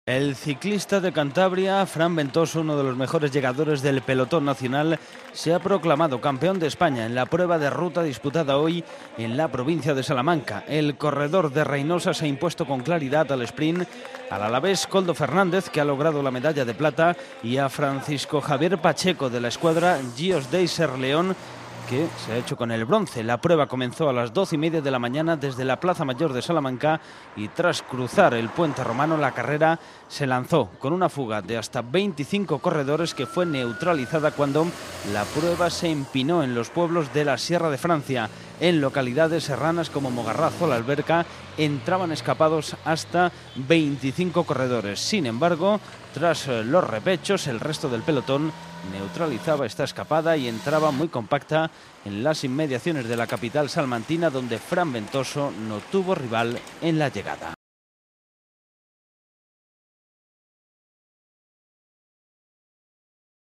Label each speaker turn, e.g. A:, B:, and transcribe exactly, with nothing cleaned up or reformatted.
A: El ciclista de Cantabria, Fran Ventoso, uno de los mejores llegadores del pelotón nacional, se ha proclamado campeón de España en la prueba de ruta disputada hoy en la provincia de Salamanca. El corredor de Reynosa se ha impuesto con claridad al sprint al alavés Koldo Fernández, que ha logrado la medalla de plata, y a Francisco Javier Pacheco de la escuadra Gios Deiser León, que se ha hecho con el bronce. La prueba comenzó a las doce y media de la mañana desde la Plaza Mayor de Salamanca y tras cruzar el puente romano la carrera se lanzó con una fuga de hasta veinticinco corredores que fue neutralizada cuando la prueba se empinó en los pueblos de la Sierra de Francia. En localidades serranas como Mogarrazo, La Alberca, entraban escapados hasta veinticinco corredores. Sin embargo, tras los repechos, el resto del pelotón neutralizaba esta escapada y entraba muy compacta en las inmediaciones de la capital salmantina, donde Fran Ventoso no tuvo rival en la llegada.